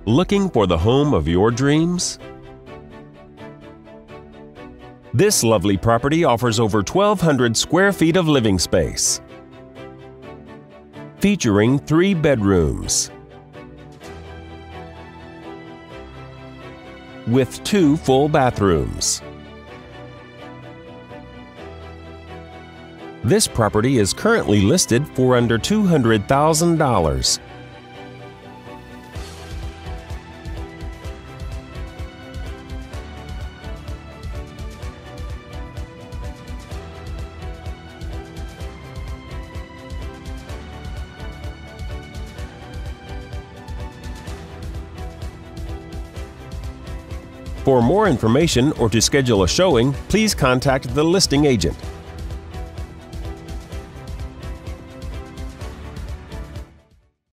Looking for the home of your dreams? This lovely property offers over 1,200 square feet of living space, featuring 3 bedrooms with 2 full bathrooms. This property is currently listed for under $200,000. For more information or to schedule a showing, please contact the listing agent.